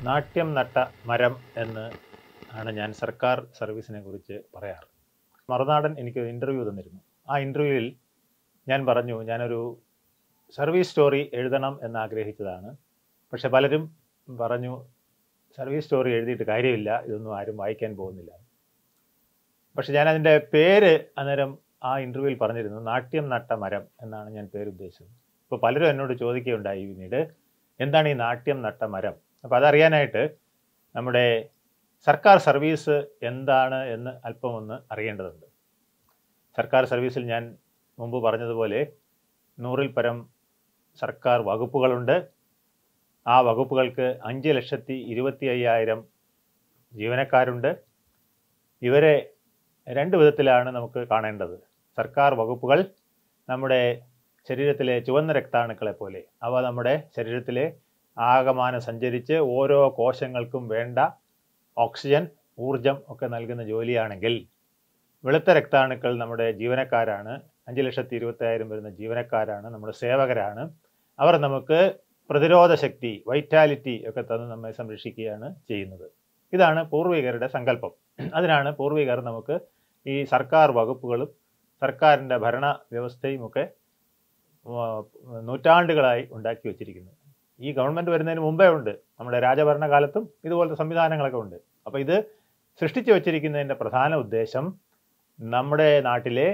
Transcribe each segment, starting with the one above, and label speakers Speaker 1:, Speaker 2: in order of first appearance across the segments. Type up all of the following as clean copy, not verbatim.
Speaker 1: നാട്യം നട്ട മരം എന്ന് ആണ് ഞാൻ സർക്കാർ സർവീസിനെ കുറിച്ച് പറയാറ്. മറുനാടൻ എനിക്കൊരു ഇൻ്റർവ്യൂ തന്നിരുന്നു. ആ ഇൻ്റർവ്യൂവിൽ ഞാൻ പറഞ്ഞു, ഞാനൊരു സർവീസ് സ്റ്റോറി എഴുതണം എന്ന് ആഗ്രഹിച്ചതാണ്. പക്ഷെ പലരും പറഞ്ഞു, സർവീസ് സ്റ്റോറി എഴുതിയിട്ട് കാര്യമില്ല, ഇതൊന്നും ആരും വായിക്കാൻ പോകുന്നില്ല. പക്ഷെ ഞാനതിൻ്റെ പേര് അന്നേരം ആ ഇൻ്റർവ്യൂവിൽ പറഞ്ഞിരുന്നു, നാട്യം നട്ട മരം എന്നാണ് ഞാൻ പേര് ഉദ്ദേശിച്ചത്. അപ്പോൾ പലരും എന്നോട് ചോദിക്കുകയുണ്ടായി പിന്നീട്, എന്താണ് ഈ നാട്യം നട്ട മരം? അപ്പോൾ അതറിയാനായിട്ട് നമ്മുടെ സർക്കാർ സർവീസ് എന്താണ് എന്ന് അല്പം ഒന്ന് അറിയേണ്ടതുണ്ട്. സർക്കാർ സർവീസിൽ ഞാൻ മുമ്പ് പറഞ്ഞതുപോലെ 100-ൽ പരം സർക്കാർ വകുപ്പുകളുണ്ട്. ആ വകുപ്പുകൾക്ക് 5,25,000 ജീവനക്കാരുണ്ട്. ഇവരെ രണ്ട് വിധത്തിലാണ് നമുക്ക് കാണേണ്ടത്. സർക്കാർ വകുപ്പുകൾ നമ്മുടെ ശരീരത്തിലെ ചുവന്ന രക്താണുക്കളെ പോലെ, അവ നമ്മുടെ ശരീരത്തിലെ ആകമാനം സഞ്ചരിച്ച് ഓരോ കോശങ്ങൾക്കും വേണ്ട ഓക്സിജൻ, ഊർജം ഒക്കെ നൽകുന്ന ജോലിയാണെങ്കിൽ, വെളുത്ത രക്താണുക്കൾ നമ്മുടെ ജീവനക്കാരാണ്. 5,25,000 വരുന്ന ജീവനക്കാരാണ്, നമ്മുടെ സേവകരാണ്. അവർ നമുക്ക് പ്രതിരോധ ശക്തി, വൈറ്റാലിറ്റി ഒക്കെ തന്ന് നമ്മെ സംരക്ഷിക്കുകയാണ് ചെയ്യുന്നത്. ഇതാണ് പൂർവികരുടെ സങ്കല്പം. അതിനാണ് പൂർവികർ നമുക്ക് ഈ സർക്കാർ വകുപ്പുകളും സർക്കാരിൻ്റെ ഭരണ വ്യവസ്ഥയും ഒക്കെ നൂറ്റാണ്ടുകളായി ഉണ്ടാക്കി വച്ചിരിക്കുന്നത്. ഈ ഗവൺമെൻറ് വരുന്നതിന് മുമ്പേ ഉണ്ട്, നമ്മുടെ രാജഭരണകാലത്തും ഇതുപോലത്തെ സംവിധാനങ്ങളൊക്കെ ഉണ്ട്. അപ്പോൾ ഇത് സൃഷ്ടിച്ചു വച്ചിരിക്കുന്നതിൻ്റെ പ്രധാന ഉദ്ദേശം നമ്മുടെ നാട്ടിലെ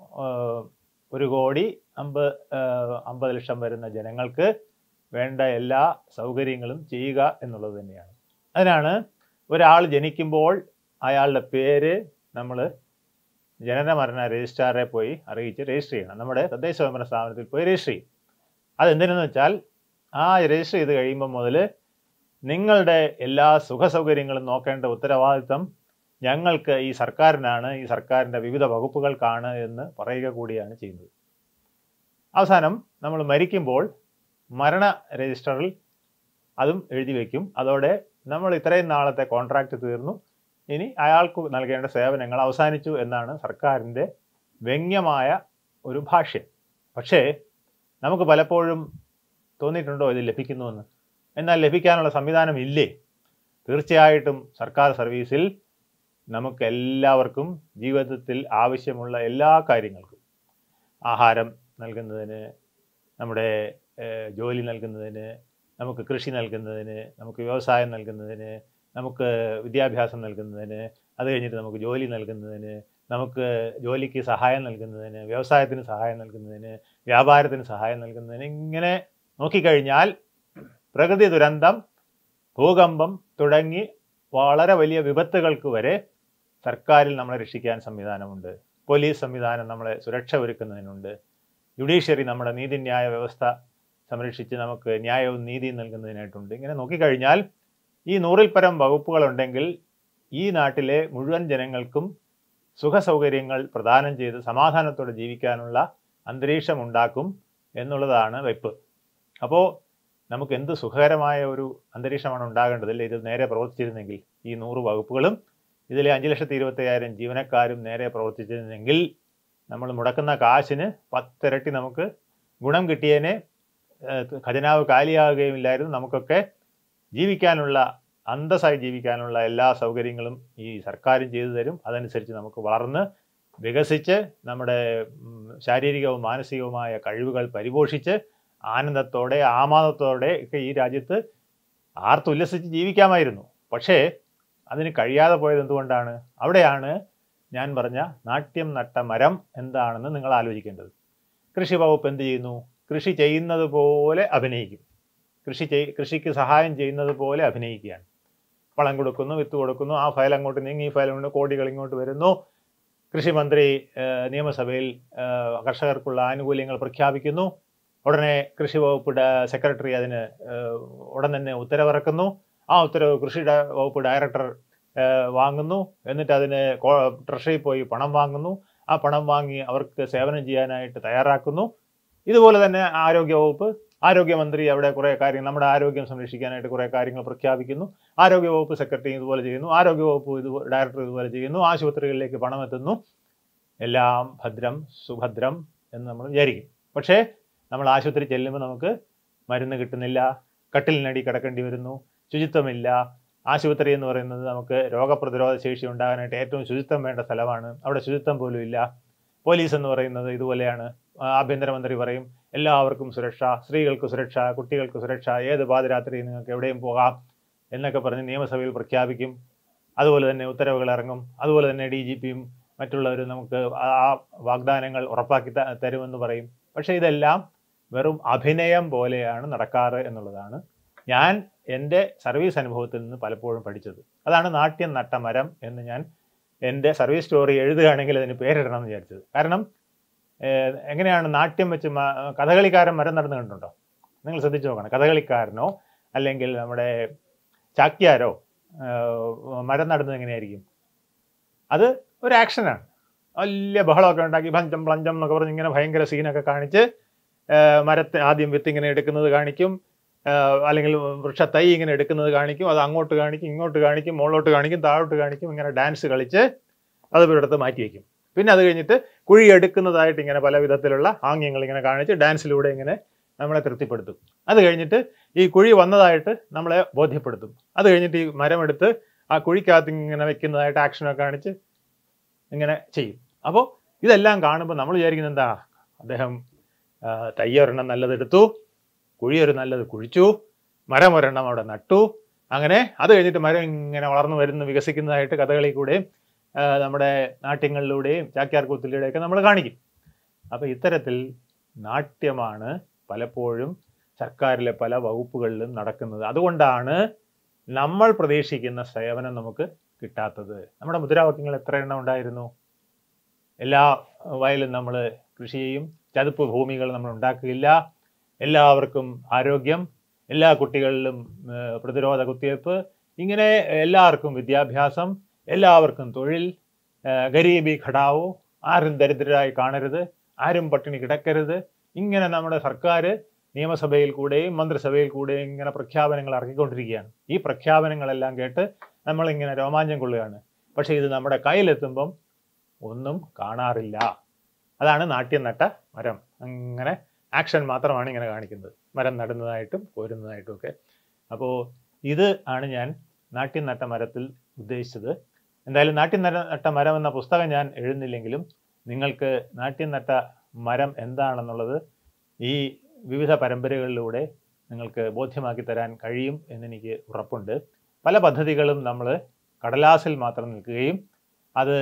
Speaker 1: 1,50,00,000 വരുന്ന ജനങ്ങൾക്ക് വേണ്ട എല്ലാ സൗകര്യങ്ങളും ചെയ്യുക എന്നുള്ളത് തന്നെയാണ്. അതിനാണ് ഒരാൾ ജനിക്കുമ്പോൾ അയാളുടെ പേര് നമ്മൾ ജനന മരണ രജിസ്ട്രാറെ പോയി അറിയിച്ച് രജിസ്റ്റർ ചെയ്യണം. നമ്മുടെ തദ്ദേശ സ്വയംഭരണ സ്ഥാപനത്തിൽ പോയി രജിസ്റ്റർ ചെയ്യും. അതെന്തിനെന്ന് വെച്ചാൽ, ആ രജിസ്റ്റർ ചെയ്ത് കഴിയുമ്പോൾ മുതൽ നിങ്ങളുടെ എല്ലാ സുഖ സൗകര്യങ്ങളും നോക്കേണ്ട ഉത്തരവാദിത്തം ഞങ്ങൾക്ക്, ഈ സർക്കാരിനാണ്, ഈ സർക്കാരിൻ്റെ വിവിധ വകുപ്പുകൾക്കാണ് എന്ന് പറയുക കൂടിയാണ് ചെയ്യുന്നത്. അവസാനം നമ്മൾ മരിക്കുമ്പോൾ മരണ രജിസ്റ്ററിൽ അതും എഴുതി വയ്ക്കും. അതോടെ നമ്മൾ ഇത്രയും നാളത്തെ കോൺട്രാക്റ്റ് തീർന്നു, ഇനി അയാൾക്ക് നൽകേണ്ട സേവനങ്ങൾ അവസാനിച്ചു എന്നാണ് സർക്കാരിൻ്റെ വ്യംഗ്യമായ ഒരു ഭാഷ്യം. പക്ഷേ നമുക്ക് പലപ്പോഴും തോന്നിയിട്ടുണ്ടോ ഇത് ലഭിക്കുന്നുവെന്ന്? എന്നാൽ ലഭിക്കാനുള്ള സംവിധാനം ഇല്ലേ? തീർച്ചയായിട്ടും സർക്കാർ സർവീസിൽ നമുക്ക് എല്ലാവർക്കും ജീവിതത്തിൽ ആവശ്യമുള്ള എല്ലാ കാര്യങ്ങൾക്കും, ആഹാരം നൽകുന്നതിന്, നമ്മുടെ ജോലി നൽകുന്നതിന്, നമുക്ക് കൃഷി നൽകുന്നതിന്, നമുക്ക് വ്യവസായം നൽകുന്നതിന്, നമുക്ക് വിദ്യാഭ്യാസം നൽകുന്നതിന്, അത് കഴിഞ്ഞിട്ട് നമുക്ക് ജോലി നൽകുന്നതിന്, നമുക്ക് ജോലിക്ക് സഹായം നൽകുന്നതിന്, വ്യവസായത്തിന് സഹായം നൽകുന്നതിന്, വ്യാപാരത്തിന് സഹായം നൽകുന്നതിന്, ഇങ്ങനെ നോക്കിക്കഴിഞ്ഞാൽ പ്രകൃതി ദുരന്തം, ഭൂകമ്പം തുടങ്ങി വളരെ വലിയ വിപത്തുകൾക്ക് വരെ സർക്കാരിൽ നമ്മളെ രക്ഷിക്കാൻ സംവിധാനമുണ്ട്. പോലീസ് സംവിധാനം നമ്മളെ സുരക്ഷ ഒരുക്കുന്നതിനുണ്ട്. ജുഡീഷ്യറി നമ്മുടെ നീതിന്യായ വ്യവസ്ഥ സംരക്ഷിച്ച് നമുക്ക് ന്യായവും നീതിയും നൽകുന്നതിനായിട്ടുണ്ട്. ഇങ്ങനെ നോക്കിക്കഴിഞ്ഞാൽ ഈ 100-ൽ പരം വകുപ്പുകളുണ്ടെങ്കിൽ ഈ നാട്ടിലെ മുഴുവൻ ജനങ്ങൾക്കും സുഖ സൗകര്യങ്ങൾ പ്രദാനം ചെയ്ത് സമാധാനത്തോടെ ജീവിക്കാനുള്ള അന്തരീക്ഷം ഉണ്ടാക്കും എന്നുള്ളതാണ് വെപ്പ്. അപ്പോൾ നമുക്ക് എന്ത് സുഖകരമായ ഒരു അന്തരീക്ഷമാണ് ഉണ്ടാകേണ്ടത്, അല്ലേ? ഇത് നേരെ പ്രവർത്തിച്ചിരുന്നെങ്കിൽ, ഈ 100 വകുപ്പുകളും ഇതിലെ 5,25,000 ജീവനക്കാരും നേരെ പ്രവർത്തിച്ചിരുന്നെങ്കിൽ, നമ്മൾ മുടക്കുന്ന കാശിന് 10 ഇരട്ടി നമുക്ക് ഗുണം കിട്ടിയതിനെ, ഖജനാവ് കാലിയാകുകയുമില്ലായിരുന്നു. നമുക്കൊക്കെ ജീവിക്കാനുള്ള, അന്തസ്സായി ജീവിക്കാനുള്ള എല്ലാ സൗകര്യങ്ങളും ഈ സർക്കാരും ചെയ്തു തരും. അതനുസരിച്ച് നമുക്ക് വളർന്ന് വികസിച്ച് നമ്മുടെ ശാരീരികവും മാനസികവുമായ കഴിവുകൾ പരിപോഷിച്ച് ആനന്ദത്തോടെ, ആമാദത്തോടെ ഒക്കെ ഈ രാജ്യത്ത് ആർത്തുല്ലസിച്ച് ജീവിക്കാമായിരുന്നു. പക്ഷേ അതിന് കഴിയാതെ പോയത് എന്തുകൊണ്ടാണ്? അവിടെയാണ് ഞാൻ പറഞ്ഞ നാട്യം നട്ട മരം എന്താണെന്ന് നിങ്ങൾ ആലോചിക്കേണ്ടത്. കൃഷി വകുപ്പ് എന്ത് ചെയ്യുന്നു? കൃഷി ചെയ്യുന്നത് പോലെ അഭിനയിക്കും. കൃഷിക്ക് സഹായം ചെയ്യുന്നത് പോലെ അഭിനയിക്കുകയാണ്. വളം കൊടുക്കുന്നു, വിത്ത് കൊടുക്കുന്നു, ആ ഫയൽ അങ്ങോട്ട് നീങ്ങി, ഈ ഫയൽ കൊണ്ട് കോടികൾ ഇങ്ങോട്ട് വരുന്നു. കൃഷിമന്ത്രി നിയമസഭയിൽ കർഷകർക്കുള്ള ആനുകൂല്യങ്ങൾ പ്രഖ്യാപിക്കുന്നു. ഉടനെ കൃഷി വകുപ്പ് സെക്രട്ടറി അതിന് ഉടൻ തന്നെ ഉത്തരവിറക്കുന്നു. ആ ഉത്തരവ് കൃഷി വകുപ്പ് ഡയറക്ടർ വാങ്ങുന്നു. എന്നിട്ട് അതിന് ട്രഷറിയിൽ പോയി പണം വാങ്ങുന്നു. ആ പണം വാങ്ങി അവർക്ക് സേവനം ചെയ്യാനായിട്ട് തയ്യാറാക്കുന്നു. ഇതുപോലെ തന്നെ ആരോഗ്യമന്ത്രി അവിടെ കുറേ കാര്യങ്ങൾ, നമ്മുടെ ആരോഗ്യം സംരക്ഷിക്കാനായിട്ട് കുറേ കാര്യങ്ങൾ പ്രഖ്യാപിക്കുന്നു. ആരോഗ്യവകുപ്പ് സെക്രട്ടറി ഇതുപോലെ ചെയ്യുന്നു. ആരോഗ്യവകുപ്പ് ഡയറക്ടർ ഇതുപോലെ ചെയ്യുന്നു. ആശുപത്രികളിലേക്ക് പണം എത്തുന്നു. എല്ലാം ഭദ്രം സുഭദ്രം എന്ന് നമ്മൾ വിചാരിക്കും. പക്ഷേ നമ്മൾ ആശുപത്രി ചെല്ലുമ്പോൾ നമുക്ക് മരുന്ന് കിട്ടുന്നില്ല, കട്ടിലിനടി കിടക്കേണ്ടി വരുന്നു, ശുചിത്വമില്ല. ആശുപത്രി എന്ന് പറയുന്നത് നമുക്ക് രോഗപ്രതിരോധ ശേഷി ഉണ്ടാകാനായിട്ട് ഏറ്റവും ശുചിത്വം വേണ്ട സ്ഥലമാണ്. അവിടെ ശുചിത്വം പോലും ഇല്ല. പോലീസ് എന്ന് പറയുന്നത് ഇതുപോലെയാണ്. ആഭ്യന്തരമന്ത്രി പറയും എല്ലാവർക്കും സുരക്ഷ, സ്ത്രീകൾക്ക് സുരക്ഷ, കുട്ടികൾക്ക് സുരക്ഷ, ഏത് പാതിരാത്രി നിങ്ങൾക്ക് എവിടെയും പോകാം എന്നൊക്കെ പറഞ്ഞ് നിയമസഭയിൽ പ്രഖ്യാപിക്കും. അതുപോലെ തന്നെ ഉത്തരവുകൾ ഇറങ്ങും. അതുപോലെ തന്നെ DGPയും മറ്റുള്ളവരും നമുക്ക് ആ വാഗ്ദാനങ്ങൾ ഉറപ്പാക്കി തരുമെന്ന് പറയും. പക്ഷേ ഇതെല്ലാം വെറും അഭിനയം പോലെയാണ് നടക്കാറ് എന്നുള്ളതാണ് ഞാൻ എൻ്റെ സർവീസ് അനുഭവത്തിൽ നിന്ന് പലപ്പോഴും പഠിച്ചത്. അതാണ് നാട്യം നട്ട മരം എന്ന് ഞാൻ എൻ്റെ സർവീസ് സ്റ്റോറി എഴുതുകയാണെങ്കിൽ അതിന് പേരിടണം എന്ന് വിചാരിച്ചത്. കാരണം എങ്ങനെയാണ് നാട്യം വെച്ച് കഥകളിക്കാരൻ മരം നടന്നു കണ്ടുണ്ടോ? നിങ്ങൾ ശ്രദ്ധിച്ചു നോക്കണം. കഥകളിക്കാരനോ അല്ലെങ്കിൽ നമ്മുടെ ചാക്യാരോ മരം നടുന്നത് എങ്ങനെയായിരിക്കും? അത് ഒരു ആക്ഷനാണ്. വലിയ ബഹളമൊക്കെ ഉണ്ടാക്കി ഭഞ്ചം പ്ലഞ്ചം എന്നൊക്കെ പറഞ്ഞ് ഇങ്ങനെ ഭയങ്കര സീനൊക്കെ കാണിച്ച് മരത്തെ ആദ്യം വിത്ത് ഇങ്ങനെ എടുക്കുന്നത് കാണിക്കും, അല്ലെങ്കിൽ വൃക്ഷത്തൈ ഇങ്ങനെ എടുക്കുന്നത് കാണിക്കും, അത് അങ്ങോട്ട് കാണിക്കും, ഇങ്ങോട്ട് കാണിക്കും, മുകളിലോട്ട് കാണിക്കും, താഴോട്ട് കാണിക്കും, ഇങ്ങനെ ഡാൻസ് കളിച്ച് അത് ഒരിടത്ത് മാറ്റി വയ്ക്കും. പിന്നെ അത് കഴിഞ്ഞിട്ട് കുഴി എടുക്കുന്നതായിട്ട് ഇങ്ങനെ പല വിധത്തിലുള്ള ആംഗ്യങ്ങൾ ഇങ്ങനെ കാണിച്ച് ഡാൻസിലൂടെ ഇങ്ങനെ നമ്മളെ തൃപ്തിപ്പെടുത്തും. അത് കഴിഞ്ഞിട്ട് ഈ കുഴി വന്നതായിട്ട് നമ്മളെ ബോധ്യപ്പെടുത്തും. അത് കഴിഞ്ഞിട്ട് ഈ മരമെടുത്ത് ആ കുഴിക്കകത്ത് ഇങ്ങനെ വെക്കുന്നതായിട്ട് ആക്ഷനൊക്കെ കാണിച്ച് ഇങ്ങനെ ചെയ്യും. അപ്പോൾ ഇതെല്ലാം കാണുമ്പോൾ നമ്മൾ വിചാരിക്കുന്നത് എന്താ, അദ്ദേഹം തൈ ഒരെണ്ണം നല്ലതെടുത്തു, കുഴി ഒരു നല്ലത് കുഴിച്ചു, മരം ഒരെണ്ണം അവിടെ നട്ടു, അങ്ങനെ അത് കഴിഞ്ഞിട്ട് മരം ഇങ്ങനെ വളർന്നു വരുന്നു വികസിക്കുന്നതായിട്ട് കഥകളി കൂടെയും നമ്മുടെ നാട്യങ്ങളിലൂടെയും ചാക്യാർകൂത്തിലൂടെയൊക്കെ നമ്മൾ കാണിക്കും. അപ്പോൾ ഇത്തരത്തിൽ നാട്യമാണ് പലപ്പോഴും സർക്കാരിലെ പല വകുപ്പുകളിലും നടക്കുന്നത്. അതുകൊണ്ടാണ് നമ്മൾ പ്രതീക്ഷിക്കുന്ന സേവനം നമുക്ക് കിട്ടാത്തത്. നമ്മുടെ മുദ്രാവാക്യങ്ങൾ എത്ര എണ്ണം ഉണ്ടായിരുന്നു? എല്ലാ വയലും നമ്മൾ കൃഷി ചെയ്യും, ചതുപ്പ് ഭൂമികൾ നമ്മൾ ഉണ്ടാക്കുകയില്ല, എല്ലാവർക്കും ആരോഗ്യം, എല്ലാ കുട്ടികളിലും പ്രതിരോധ കുത്തിവയ്പ്പ്, ഇങ്ങനെ എല്ലാവർക്കും വിദ്യാഭ്യാസം, എല്ലാവർക്കും തൊഴിൽ, ഗരീബി ഘടാവോ, ആരും ദരിദ്രരായി കാണരുത്, ആരും പട്ടിണി കിടക്കരുത്, ഇങ്ങനെ നമ്മുടെ സർക്കാർ നിയമസഭയിൽ കൂടെയും മന്ത്രിസഭയിൽ കൂടെയും ഇങ്ങനെ പ്രഖ്യാപനങ്ങൾ ഇറക്കിക്കൊണ്ടിരിക്കുകയാണ്. ഈ പ്രഖ്യാപനങ്ങളെല്ലാം കേട്ട് നമ്മളിങ്ങനെ രോമാഞ്ചം കൊള്ളുകയാണ്. പക്ഷേ ഇത് നമ്മുടെ കയ്യിലെത്തുമ്പം ഒന്നും കാണാറില്ല. അതാണ് നാട്യം നട്ട മരം. അങ്ങനെ ആക്ഷൻ മാത്രമാണ് ഇങ്ങനെ കാണിക്കുന്നത്, മരം നടുന്നതായിട്ടും കോരുന്നതായിട്ടും ഒക്കെ. അപ്പോൾ ഇത് ആണ് ഞാൻ നാട്യം നട്ട മരത്തിൽ ഉദ്ദേശിച്ചത്. എന്തായാലും നാട്യം നട്ട മരം എന്ന പുസ്തകം ഞാൻ എഴുതുന്നില്ലെങ്കിലും നിങ്ങൾക്ക് നാട്യം നട്ട മരം എന്താണെന്നുള്ളത് ഈ വിവിധ പരമ്പരകളിലൂടെ നിങ്ങൾക്ക് ബോധ്യമാക്കി തരാൻ കഴിയും എന്നെനിക്ക് ഉറപ്പുണ്ട്. പല പദ്ധതികളും നമ്മൾ കടലാസിൽ മാത്രം നിൽക്കുകയും അത്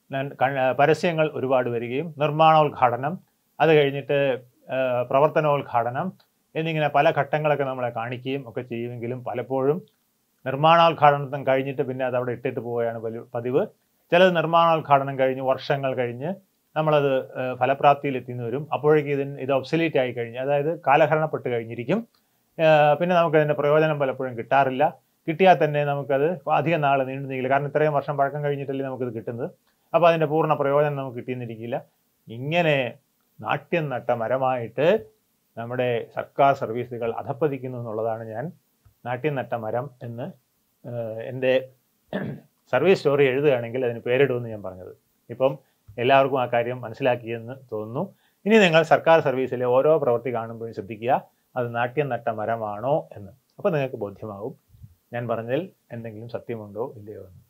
Speaker 1: പരസ്യങ്ങൾ ഒരുപാട് വരികയും നിർമ്മാണോദ്ഘാടനം, അത് കഴിഞ്ഞിട്ട് പ്രവർത്തനോദ്ഘാടനം എന്നിങ്ങനെ പല ഘട്ടങ്ങളൊക്കെ നമ്മളെ കാണിക്കുകയും ഒക്കെ ചെയ്യുമെങ്കിലും പലപ്പോഴും നിർമ്മാണോദ്ഘാടനം കഴിഞ്ഞിട്ട് പിന്നെ അത് അവിടെ ഇട്ടിട്ട് പോവുകയാണ് പതിവ്. ചിലത് നിർമ്മാണോദ്ഘാടനം കഴിഞ്ഞ് വർഷങ്ങൾ കഴിഞ്ഞ് നമ്മളത് ഫലപ്രാപ്തിയിലെത്തിന്ന് വരും. അപ്പോഴേക്കും ഇത് ഒബ്സലീറ്റ് ആയി കഴിഞ്ഞ്, അതായത് കാലഹരണപ്പെട്ട് കഴിഞ്ഞിരിക്കും. പിന്നെ നമുക്കതിൻ്റെ പ്രയോജനം പലപ്പോഴും കിട്ടാറില്ല. കിട്ടിയാൽ തന്നെ നമുക്കത് അധികം നാൾ നീണ്ടു നീങ്ങില്ല. കാരണം ഇത്രയും വർഷം പഴക്കം കഴിഞ്ഞിട്ടല്ലേ നമുക്കിത് കിട്ടുന്നത്. അപ്പോൾ അതിൻ്റെ പൂർണ്ണ പ്രയോജനം നമുക്ക് കിട്ടിയെന്നിരിക്കില്ല. ഇങ്ങനെ നാട്യം നട്ട മരമായിട്ട് നമ്മുടെ സർക്കാർ സർവീസുകൾ അധപ്പതിക്കുന്നു എന്നുള്ളതാണ് ഞാൻ നാട്യം നട്ട മരം എന്ന് എൻ്റെ സർവീസ് സ്റ്റോറി എഴുതുകയാണെങ്കിൽ അതിന് പേരിടുമെന്ന് ഞാൻ പറഞ്ഞത്. ഇപ്പം എല്ലാവർക്കും ആ കാര്യം മനസ്സിലാക്കിയെന്ന് തോന്നുന്നു. ഇനി നിങ്ങൾ സർക്കാർ സർവീസിലെ ഓരോ പ്രവൃത്തി കാണുമ്പോഴും ശ്രദ്ധിക്കുക, അത് നാട്യം നട്ട മരമാണോ എന്ന്. അപ്പോൾ നിങ്ങൾക്ക് ബോധ്യമാവും ഞാൻ പറഞ്ഞതിൽ എന്തെങ്കിലും സത്യമുണ്ടോ ഇല്ലയോ എന്ന്.